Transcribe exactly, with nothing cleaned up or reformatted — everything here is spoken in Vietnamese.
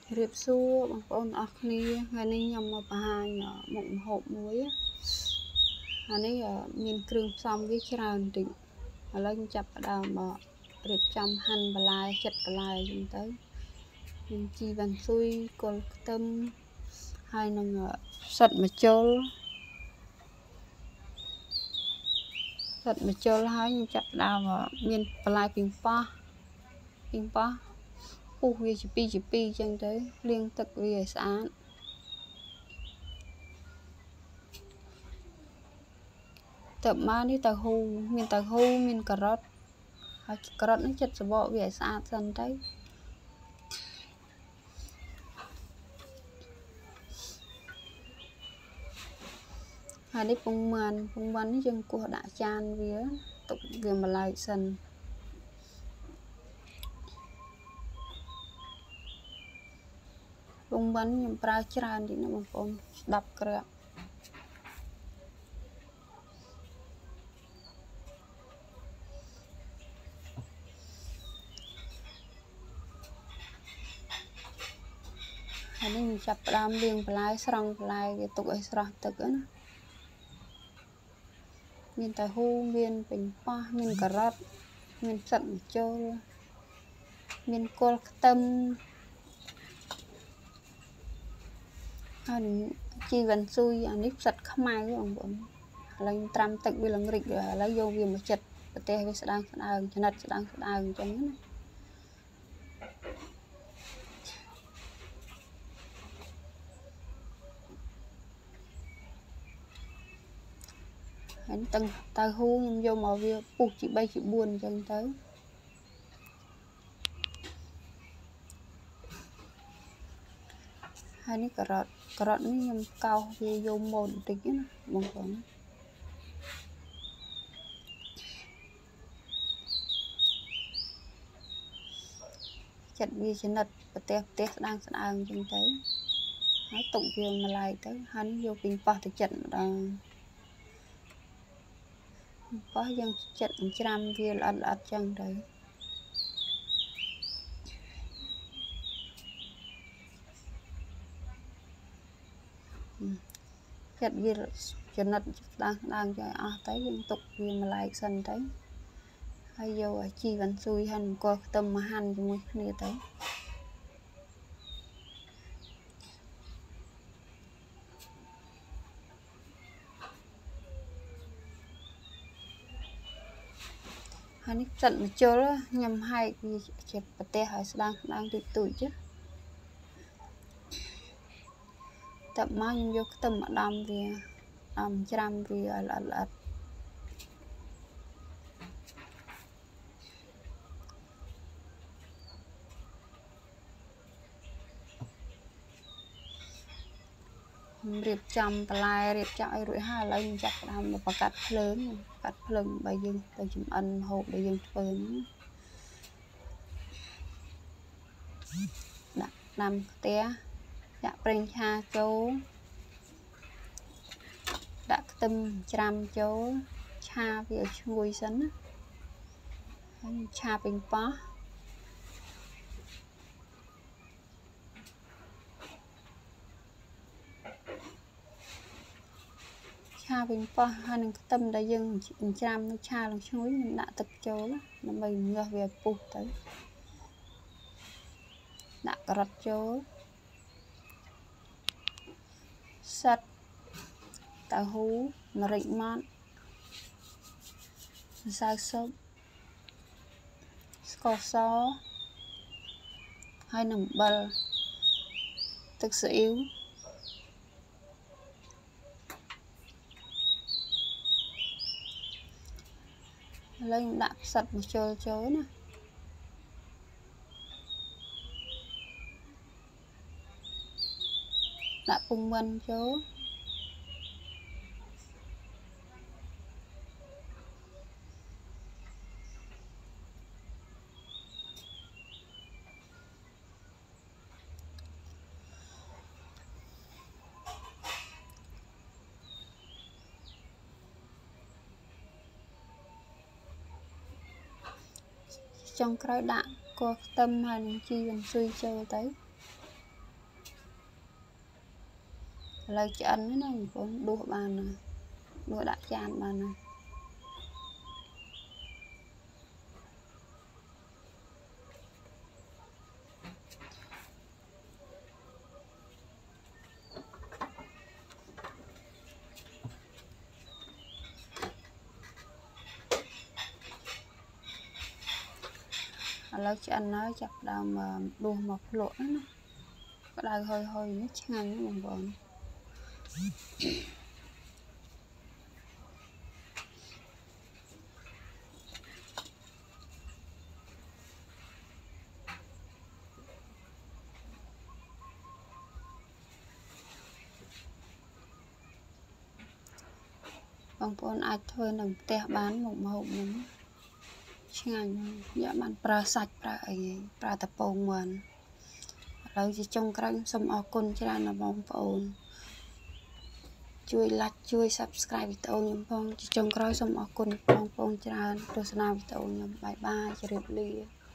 Riệp xua bằng con ọc ni ngày nay nhằm mà bà hai nhỏ mộng hộp muối á anh ấy miền kêu xong với tràn định mà lên chập đào mà riệp trăm hành bà lai chật bà lai chúng tới mình chi bằng xui còn tâm hai nâng sật mà chôl sật mà chôl hai nhưng chập đào mà miền bà lai pin pa pin pa u vi chỉ pi chỉ pi chân tới liên tục về sáng tập mà đi tàu hù miền tàu hù miền cà rốt cà rốt nó chật sẽ bỏ về sáng dần đấy hai đi bông màn bông bắn chân của đại chan vía tục về mà lại sần bông bắn nhưng pra chan thì nó bằng con đập kẹo hai đi mình chập đam liền lại sòng lại cái tục ấy sòng tục á miền tây hu miền bình pa miền cà rốt miền sận châu miền col tâm anh chi vẫn xui anh ít sạch khăm mai của ông bọn lên trăm tận vì lần rịch lấy vô vì một chật tê với sẽ đang sẽ đang cho nên sẽ đang sẽ đang cho nó anh từng tay hu nhưng vô màu việc buộc chị bay chị buồn chân tới hai ní cà rốt cà rốt ní nhầm cao vì vô mồn tí á mong còn chật vì chân nật và tép tép đang sẽ đang chân tới hãy tụng viên mà lại tới hai ní vô bình pa thì chật đang có dân chật trăm viên ăn ăn chân đấy chật vì chân nật đang đang cho à tới dân tục viên mà lại sân tới hay vô chi vẫn xui hành có tâm mà hành cho mỗi người tới anh ấy giận mà chơi đó nhầm hai vì chẹp bật te hải đang đang tuổi tuổi chứ tập mà nhưng vô cái tâm mà đam vì đam trăm vì là là riệp trăm lại riệp chạy rồi hai lần chặt làm một cắt lớn cắt lưng bây giờ tôi chụp ăn hộp bây giờ phơi đặt nằm té dạ prin cha chỗ đã tâm trăm chỗ cha vì chui sấn cha bình pá cha bình pa hai nâng tâm đã dừng trăm nó cha là chuối mình đã tập chỗ nó mình ngược về phụ tới đã cắt chỗ sắt tàu hú mà rịnh mát sao sốt cỏ xó hai nằm bờ thực sự yếu lên đạp sạch một chỗ chỗ nè đạp bùng bần chỗ trong cái đạn có tâm hành chi gần suy chơi tới Lời chân nó con đua bàn này đua đã chan bàn này lời chân nó chặt đào mà đua một lỗ nó có đào hơi hơi nó chăng nó bằng bồn bằng bồn ai thôi đừng tè bán một màu nấm chăng dạ bạn pra sạch pra ấy pra tập bông mình lời chỉ trong cái xong ở con cho là bông bồn chui like chui subscribe video nhầm phong chỉ trong cái xong ở con bông bông cho tôi sẽ làm video nhầm bye bye cho đẹp ly